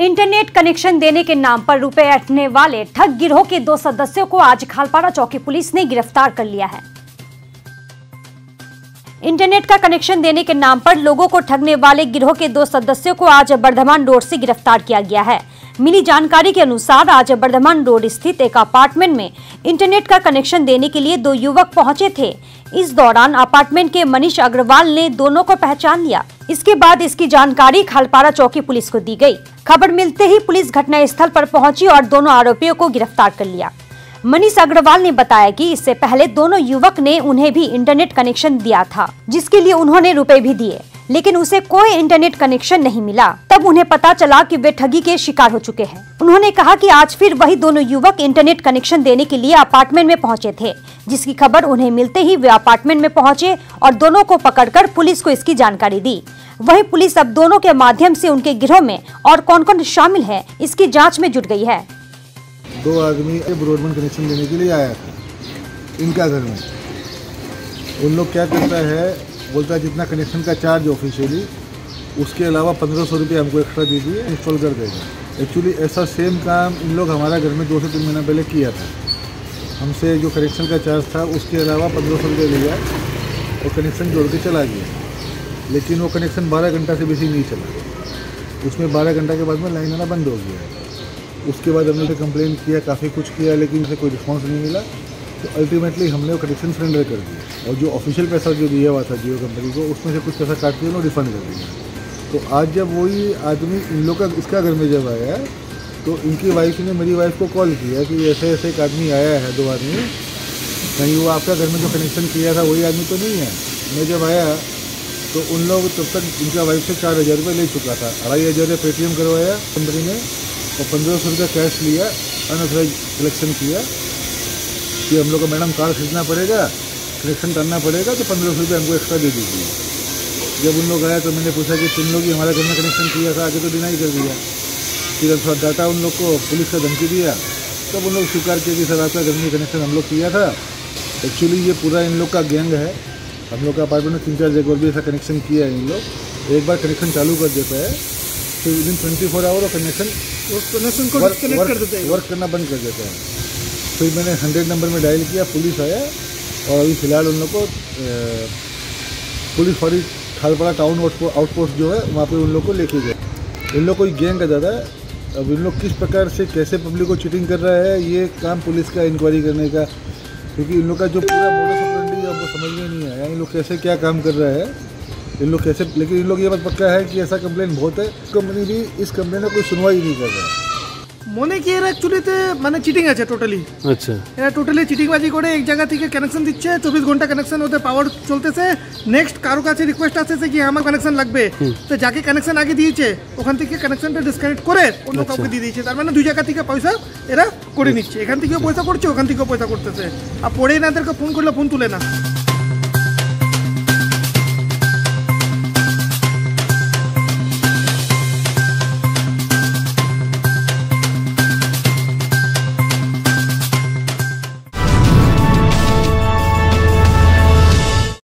Internet connection देने के नाम पर रुपए ऐंठने वाले ठग गिरोह के 2 सदस्यों को आज खालपारा चौकी पुलिस ने गिरफ्तार कर लिया है। इंटरनेट का कनेक्शन देने के नाम पर लोगों को ठगने वाले गिरोह के 2 सदस्यों को आज बर्धमान रोड से गिरफ्तार किया गया है। मिली जानकारी के अनुसार आज बर्धमान रोड स्थित एक अपार्टमेंट में इंटरनेट का कनेक्शन देने के लिए 2 युवक पहुंचे थे। इस दौरान अपार्टमेंट के मनीष अग्रवाल ने दोनों को पहचान लिया। इसके बाद इसकी जानकारी खालपारा चौकी पुलिस को दी गई। खबर मिलते ही पुलिस घटनास्थल पर पहुंची और दोनों आरोपियों को गिरफ्तार कर लिया। मनीष अग्रवाल ने बताया कि इससे पहले दोनों युवक ने उन्हें भी इंटरनेट कनेक्शन दिया था, जिसके लिए उन्होंने रुपए भी दिए, लेकिन उसे कोई इंटरनेट कनेक्शन नहीं मिला। तब उन्हें पता चला कि वे ठगी के शिकार हो चुके हैं। उन्होंने कहा कि आज फिर वही दोनों युवक इंटरनेट कनेक्शन देने के लिए अपार्टमेंट में पहुंचे थे, जिसकी खबर उन्हें मिलते ही वे अपार्टमेंट में पहुंचे और दोनों को पकड़कर पुलिस को इसकी जानकारी दी। वहीं पुलिस अब दोनों के माध्यम से उनके गिरोह में और कौन कौन शामिल है, इसकी जाँच में जुट गई है। 2 आदमी ब्रॉडबैंड कनेक्शन देने के लिए आया था इनका घर में। उन लोग क्या करता है, बोलता है जितना कनेक्शन का चार्ज ऑफिशियली, उसके अलावा 1500 रुपये हमको एक्स्ट्रा दीजिए, इंस्टॉल कर देगा। एक्चुअली ऐसा सेम काम इन लोग हमारा घर में 2 से 3 महीना पहले किया था। हमसे जो कनेक्शन का चार्ज था उसके अलावा 1500 रुपये लिया और कनेक्शन जोड़ के चला गया, लेकिन वो कनेक्शन 12 घंटा से बेसी नहीं चला। उसमें 12 घंटा के बाद में लाइन आना बंद हो गया। उसके बाद हमने तो कंप्लेंट किया, काफ़ी कुछ किया, लेकिन उसे कोई रिस्पांस नहीं मिला। तो अल्टीमेटली हमने वो कनेक्शन सरेंडर कर दिया और जो ऑफिशियल पैसा जो दिया हुआ था जियो कंपनी को, उसमें से कुछ पैसा काट के उन्होंने रिफंड कर दिया। तो आज जब वही आदमी इन लोग का इसका घर में जब आया, तो इनकी वाइफ ने मेरी वाइफ को कॉल किया कि ऐसे ऐसे एक आदमी आया है, 2 आदमी, कहीं वो आपका घर में जो कनेक्शन किया था वही आदमी तो नहीं है। मैं जब आया तो उन लोग तब तक इनका वाइफ से 4000 रुपये ले चुका था। 2500 पेटीएम करवाया कंपनी ने और 1500 रुपये कैश लिया, अनऑथराइज कलेक्शन किया कि हम लोग को मैडम कार्ड खरीदना पड़ेगा, कनेक्शन करना पड़ेगा, तो 1500 रुपये हमको एक्स्ट्रा दे दीजिए। जब उन लोग आया तो मैंने पूछा कि तुम लोग ही हमारे घर में कनेक्शन किया था, आगे तो डिनाई कर दिया। फिर थोड़ा डाटा उन लोग को पुलिस का धमकी दिया, तब उन लोग स्वीकार किया कि सर आपका घर में कनेक्शन हम लोग किया था। एक्चुअली ये पूरा इन लोग का गैंग है। हम लोग का अपार्टमेंट में 3-4 जगह और भी ऐसा कनेक्शन किया है इन लोग। एक बार कनेक्शन चालू कर देता है तो विदिन 24 आवर कनेक्शन को डिस्कनेक्ट कर देते हैं, वर्क करना बंद कर देता है। फिर मैंने 100 नंबर में डायल किया, पुलिस आया और अभी फ़िलहाल उन लोग को पुलिस फाड़ी खालपारा टाउन आउटपोस्ट जो है वहाँ पे उन लोग को लेके गए। इन लोग को गैंग का ज़्यादा है। अब इन लोग किस प्रकार से कैसे पब्लिक को चीटिंग कर रहा है, ये काम पुलिस का इंक्वायरी करने का, क्योंकि इन लोग का जो पूरा मोडस ऑपरेंडी है वो समझ में नहीं आया। इन लोग कैसे क्या काम कर रहा है, इन लोग कैसे, लेकिन इन लोग ये बात पक्का है कि ऐसा कंप्लेन बहुत है। कंपनी भी इस कंप्लेन में कोई सुनवाई नहीं कर रहा है। মনে কি এরা অ্যাকচুয়ালিতে মানে চিটিং আছে টোটালি। আচ্ছা, এরা টোটালি চিটিংবাজি করে এক জায়গা থেকে কানেকশন দিচ্ছে, 24 ঘন্টা কানেকশন ওদের পাওয়ার চলতেছে। নেক্সট কারো কাছে রিকোয়েস্ট আসছে কি আমার কানেকশন লাগবে, তো যাকে কানেকশন আগে দিয়েছে ওখান থেকে কানেকশনটা ডিসকানেক্ট করে অন্য কাউকে দিয়ে দিয়েছে। তার মানে 2 জায়গা থেকে পয়সা এরা করে নিচ্ছে, এখান থেকেও পয়সা করছে, ওখান থেকেও পয়সা করতেছে। আর পরে এনাদেরকে ফোন করলে ফোন তুলে না।